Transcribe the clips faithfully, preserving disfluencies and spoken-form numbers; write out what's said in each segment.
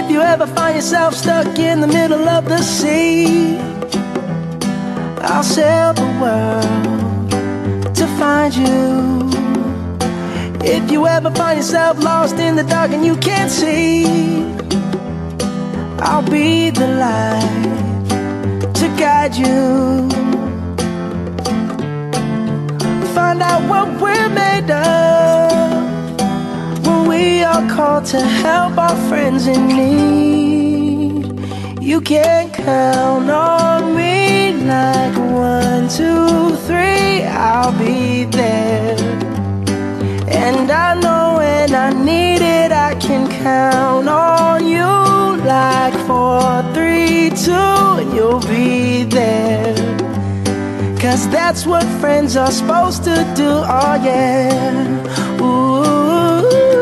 if you ever find yourself stuck in the middle of the sea, I'll sail the world to find you. If you ever find yourself lost in the dark and you can't see, I'll be the light to guide you. Find out what we're made of when we are called to help our friends in need. You can count on me like one, two, three, I'll be there. And I know when I need it, I can count on you like four, three, two, and you'll be there. Cause that's what friends are supposed to do, oh yeah. Ooh,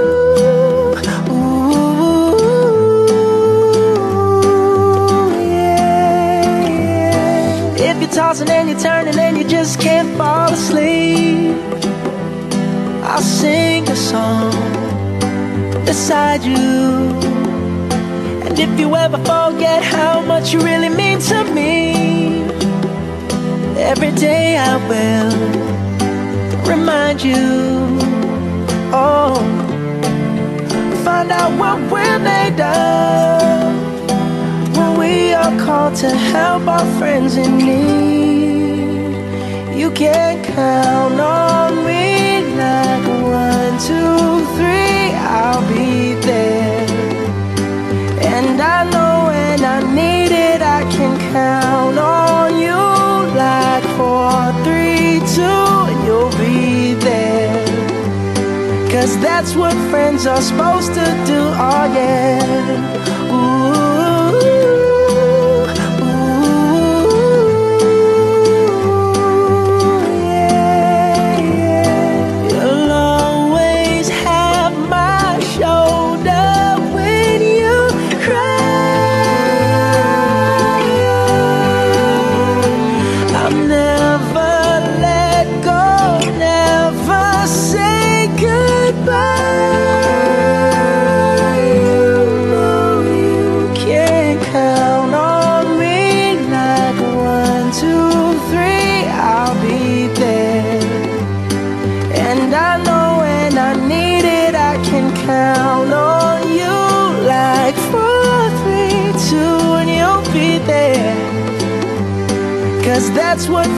ooh, yeah, yeah. If you're tossing and you're turning and you just can't fall asleep, I'll sing a song beside you. And if you ever forget how much you really mean to me, every day I will remind you. Oh, find out what we're made of when we are called to help our friends in need. You can count on me like one, two, three, I'll be there. And I know when I need it, I can count on you like four, three, two, and you'll be there. Cause that's what friends are supposed to do, oh yeah. Ooh, ooh, yeah, yeah. You'll always have my shoulder when you cry. I'll never let go, never say goodbye. You know you can count on me like one, two, three, I'll be there. And I know when I need it, I can count on you like four, three, two, and you'll be there. Cause that's what